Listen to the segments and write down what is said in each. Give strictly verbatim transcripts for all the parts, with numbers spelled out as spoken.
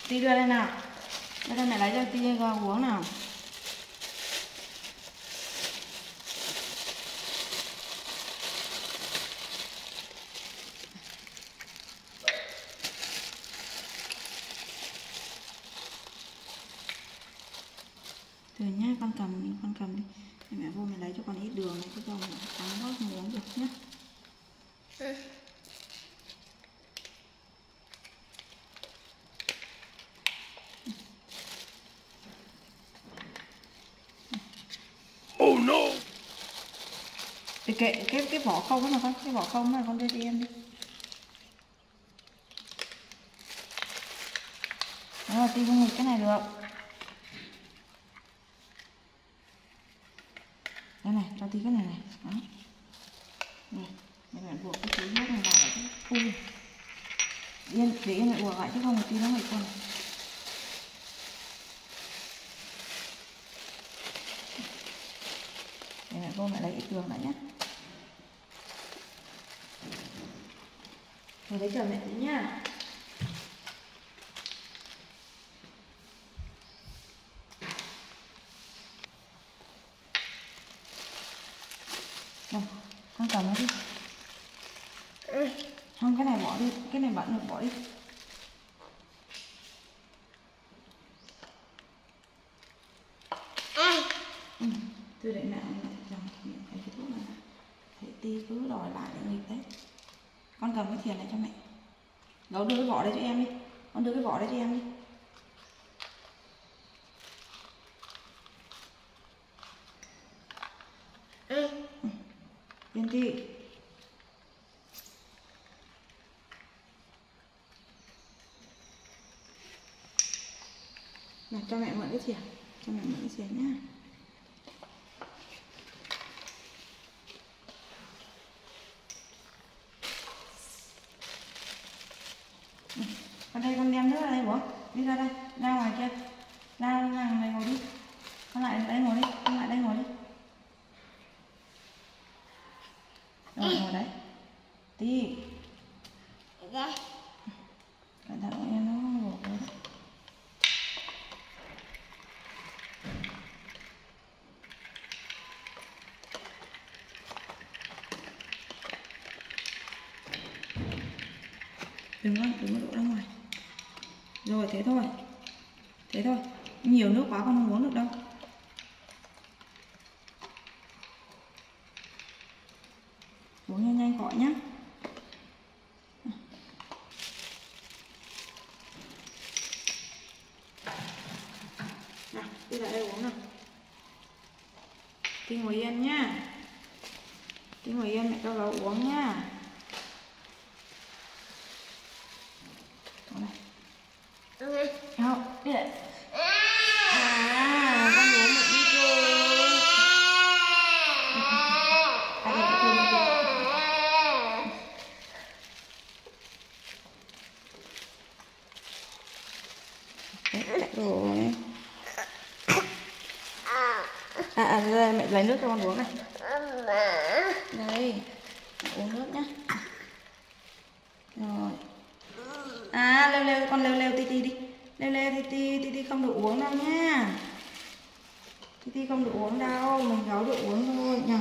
Tí đưa đây nào. Đưa đây mẹ lấy cho Tí uống nào. Từ nhá, con cầm đi, con cầm đi. Để mẹ vô mẹ lấy cho con ít đường này, chứ không sáng nó không uống được nhá. Ừ. Oh no. Thì kệ cái cái vỏ không đó mà con, cái vỏ không đó con đưa cho em đi. Đó, Tí không nghịch cái này được. Đây này, cho Tí cái này này. Đó. Này, để mẹ buộc cái túi nước này vào lại chứ. Ui. Yên, để em mẹ buộc lại chứ không một tí nó nghịch con. Để mẹ vô mẹ lấy ít đường lại nhé. Rồi lấy chờ mẹ tí nhá. Đâu, con cầm nó đi. Ừ. Không, cái này bỏ đi, cái này bận được bỏ đi. Ừ. Ừ. Tôi để mẹ dòng mẹ thấy cái thuốc này. Thấy Tí cứ đòi lại để nghịch đấy. Con cầm cái thìa này cho mẹ. Gấu đưa cái vỏ đây cho em đi. Con đưa cái vỏ đây cho em đi. Ừ. Ừ. Yên Tí. Này, cho mẹ mượn cái thìa. Cho mẹ mượn cái thìa nhá. Ừ. Con đây con đem nước ra đây bố. Đi ra đây, ra ngoài kia. Ra ngoài này ngồi đi. Con lại đây ngồi đi, con lại đây ngồi đi. Rồi, ngồi đấy. Tí. Dạ. Cẩn thận em nó không ngủ đấy. Đừng có, đừng có đổ ra ngoài. Rồi, thế thôi. Thế thôi. Nhiều nước quá con không uống được đâu. Uống nhanh nhanh khỏi nhá. Nào, đi lại đây uống nào. Tí ngồi yên nhá. Tí ngồi yên mẹ cho gấu uống nhá. Không, đi lại. À, con uống một ít rồi. À, để cho con đi. Đấy, rồi. À, à, đây, mẹ lấy nước cho con uống này. Đây, uống nước nhá. Rồi. À, leo leo, con leo leo TiTi đi. Leo leo TiTi, TiTi không được uống đâu nha. TiTi không được uống đâu, mình gấu được uống thôi nhỉ.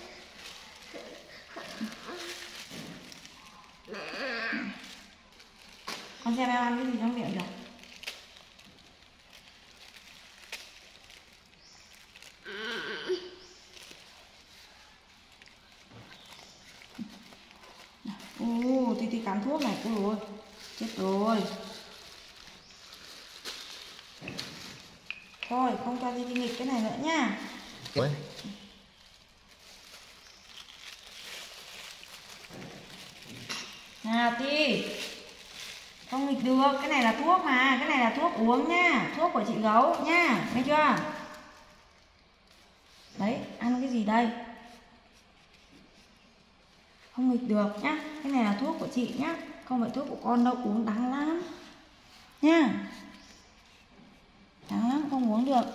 Con xem em ăn cái gì trong miệng rồi. Ồ, TiTi cắn thuốc này, ôi ôi, chết rồi. Thôi, không cho TiTi nghịch cái này nữa nha. Ủa? Nào Ti, không nghịch được, cái này là thuốc mà, cái này là thuốc uống nha, thuốc của chị gấu nha, nghe chưa? Đấy, ăn cái gì đây? Không nghịch được nhá, cái này là thuốc của chị nhá, không phải thuốc của con đâu, uống đắng lắm nha. Đắng lắm, không uống được.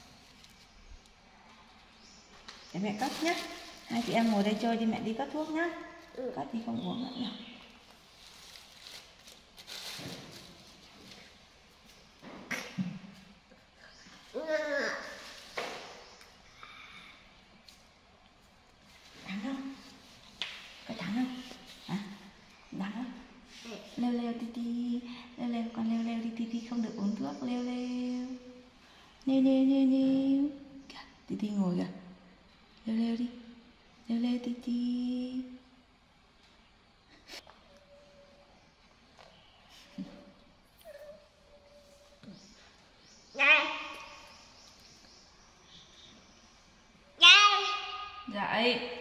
Để mẹ cất nhá. Hai chị em ngồi đây chơi đi, mẹ đi cất thuốc nhá. Cất đi không uống nữa nhỉ. Thắng không? Có thắng không? Hả? Thắng không? Leo leo TiTi, leo leo con leo leo đi TiTi không được uống thuốc, leo leo. Leo leo leo leo. TiTi ngồi kìa. Leo leo đi. Leo leo TiTi. Dậy.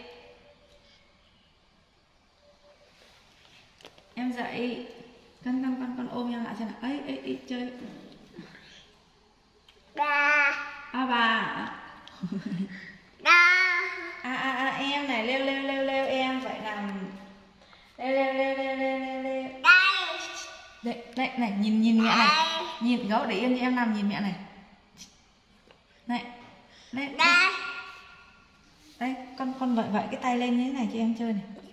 Em dậy. Con con con con ôm em lại xem nào. Ấy ấy ấy chơi. Ba. À bà. Ba. À à à em này, leo leo leo leo em phải nằm. Leo leo leo leo leo leo leo. Đây. Đây đây này, nhìn nhìn mẹ này. Nhìn gấu để yên cho em nằm, nhìn mẹ này. Này. Đây. Đây. Đây, con con vậy vậy cái tay lên như thế này cho em chơi này.